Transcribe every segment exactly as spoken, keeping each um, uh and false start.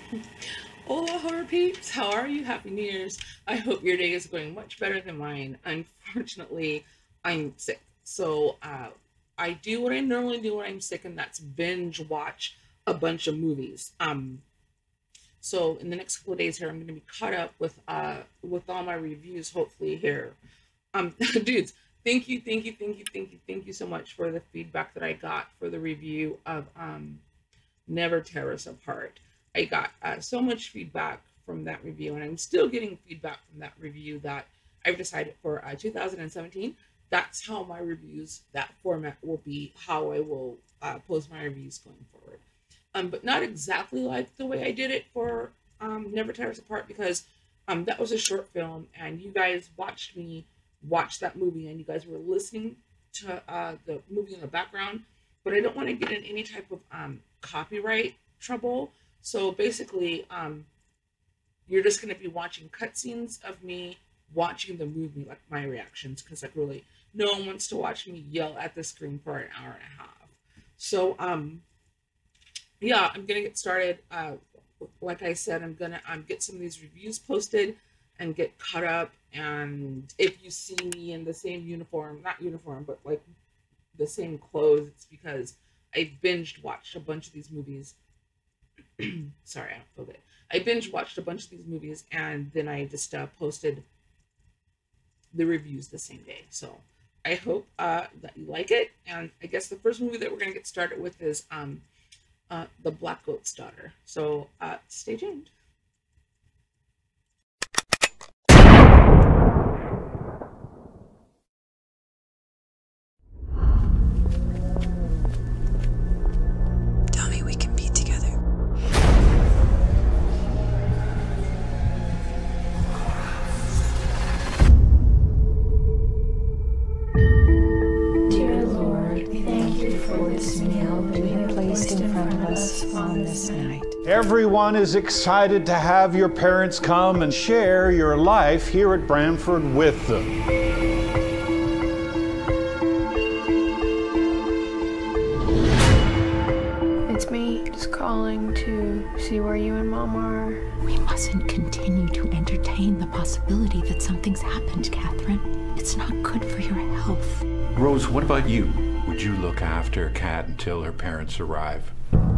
Hola, horror peeps. How are you? Happy New Year's. I hope your day is going much better than mine. Unfortunately, I'm sick. So uh, I do what I normally do when I'm sick, and that's binge watch a bunch of movies. Um, so in the next couple of days here, I'm going to be caught up with uh, with all my reviews, hopefully here. Um, dudes, thank you, thank you, thank you, thank you, thank you so much for the feedback that I got for the review of um, Never Tear Us Apart. I got uh, so much feedback from that review, and I'm still getting feedback from that review that I've decided for uh, two thousand seventeen. That's how my reviews, that format will be, how I will uh, post my reviews going forward. Um, but not exactly like the way I did it for um, Never Tear Us Apart, because um, that was a short film, and you guys watched me watch that movie, and you guys were listening to uh, the movie in the background. But I don't want to get in any type of um, copyright trouble. So basically, um, you're just going to be watching cutscenes of me watching the movie, like my reactions, because like really, no one wants to watch me yell at the screen for an hour and a half. So um, yeah, I'm gonna get started. Uh, like I said, I'm gonna um, get some of these reviews posted and get caught up. And if you see me in the same uniform, not uniform, but like the same clothes, it's because I binged watched a bunch of these movies. Sorry, I don't feel good. I binge watched a bunch of these movies, and then I just uh, posted the reviews the same day. So I hope uh, that you like it. And I guess the first movie that we're gonna get started with is um, uh, The Blackcoat's Daughter. So uh, stay tuned. Tell me we can be together. Dear Lord, thank you for this meal that you have placed in front of us on this night. Everyone is excited to have your parents come and share your life here at Branford with them. It's me, just calling to see where you and Mom are. We mustn't continue to entertain the possibility that something's happened, Catherine. It's not good for your health. Rose, what about you? Would you look after Kat until her parents arrive?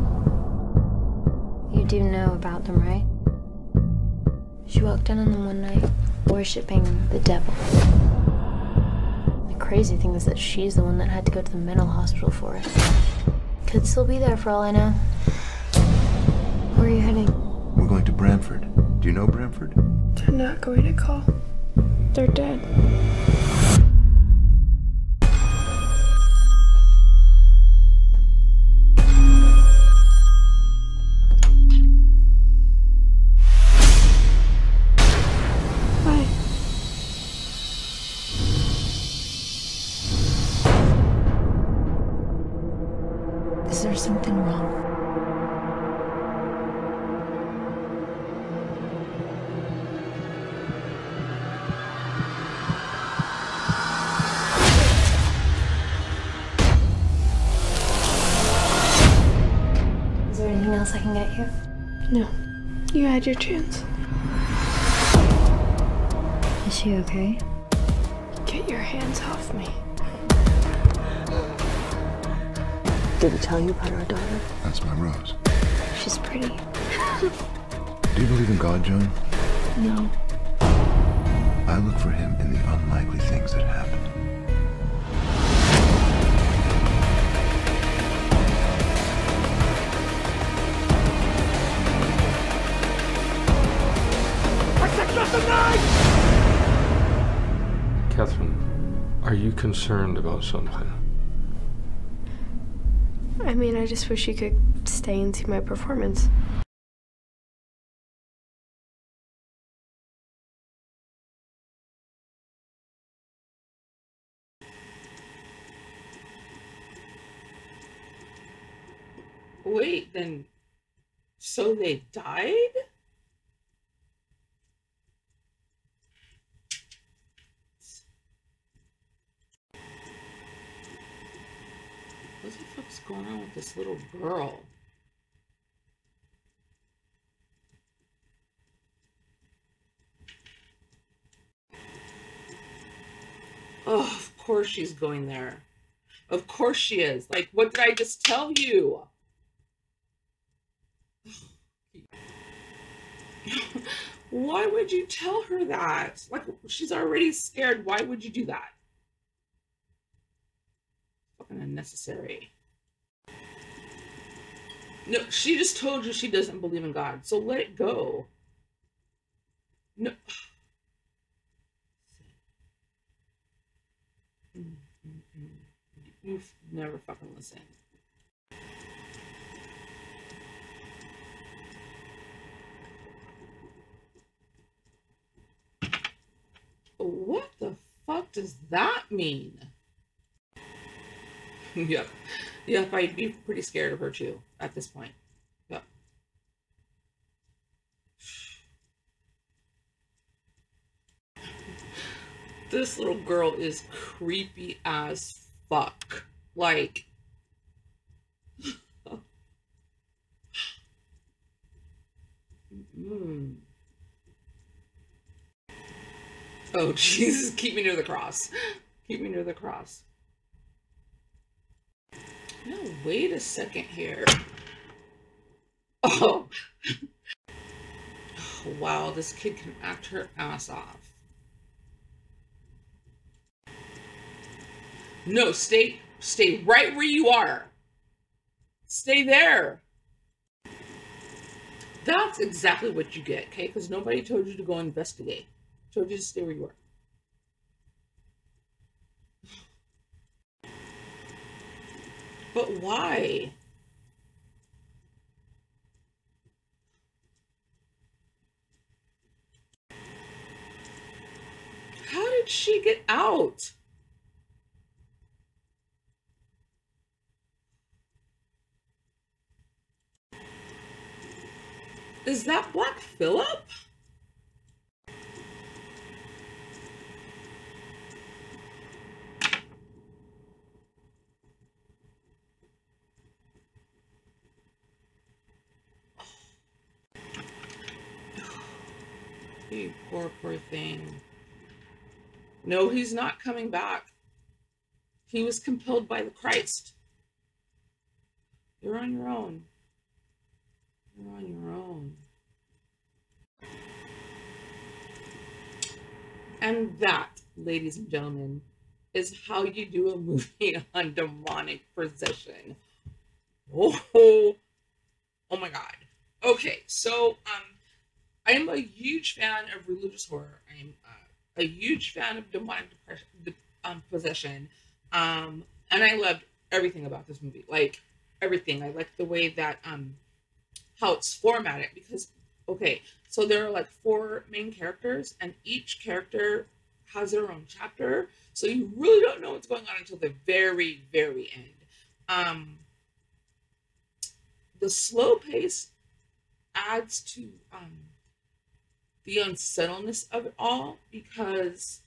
You do know about them, right? She walked in on them one night, worshipping the devil. The crazy thing is that she's the one that had to go to the mental hospital for it. Could still be there for all I know. Where are you heading? We're going to Branford. Do you know Branford? They're not going to call. They're dead. Is there something wrong? Is there anything else I can get you? No. You had your chance. Is she okay? Get your hands off me. Did he tell you about our daughter? That's my Rose. She's pretty. Do you believe in God, Joan? No. I look for him in the unlikely things that happen. Catherine, are you concerned about something? I mean, I just wish you could stay and see my performance. Wait, then, so they died? What the fuck's going on with this little girl? Oh, of course she's going there. Of course she is. Like, what did I just tell you? Why would you tell her that? Like, she's already scared. Why would you do that? Fucking unnecessary. No, she just told you she doesn't believe in God, so let it go. No. You never fucking listen. What the fuck does that mean? Yep. Yep, I'd be pretty scared of her too at this point. Yep. This little girl is creepy as fuck. Like, mm. Oh, Jesus, keep me near the cross. Keep me near the cross. No, wait a second here. Oh. Oh, wow, this kid can act her ass off. No, stay, stay right where you are. Stay there. That's exactly what you get, okay? Because nobody told you to go investigate. Told you to stay where you are. But why? How did she get out? Is that Black Phillip? You poor, poor thing. No, he's not coming back. He was compelled by the Christ. You're on your own. You're on your own. And that, ladies and gentlemen, is how you do a movie on demonic possession. Oh, oh my God. Okay, so um, I am a huge fan of religious horror. I am uh, a huge fan of demonic depression, um, possession, um, and I loved everything about this movie. Like everything. I like the way that um, how it's formatted, because okay, so there are like four main characters, and each character has their own chapter, so you really don't know what's going on until the very, very end. Um, the slow pace adds to um, the unsettledness of it all, because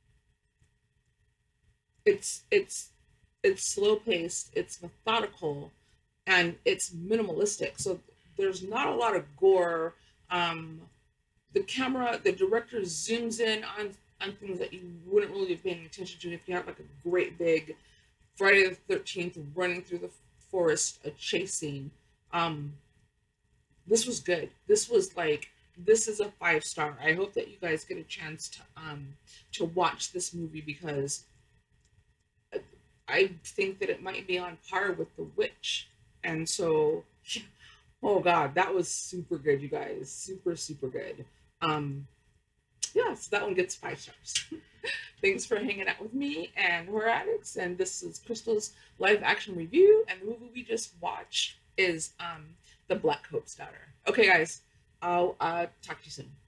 it's it's it's slow paced, it's methodical, and it's minimalistic. So there's not a lot of gore. Um, the camera, the director zooms in on on things that you wouldn't really be paying attention to if you had like a great big Friday the thirteenth running through the forest, a chase scene. Um, this was good. This was like, this is a five star. I hope that you guys get a chance to um to watch this movie, because I think that it might be on par with The Witch. And so, oh God, that was super good, you guys. Super, super good. Um, yeah, so that one gets five stars. Thanks for hanging out with me and Horror Addicts. And this is Crystal's live action review. And the movie we just watched is um, The Blackcoat's Daughter. Okay, guys, I'll uh, talk to you soon.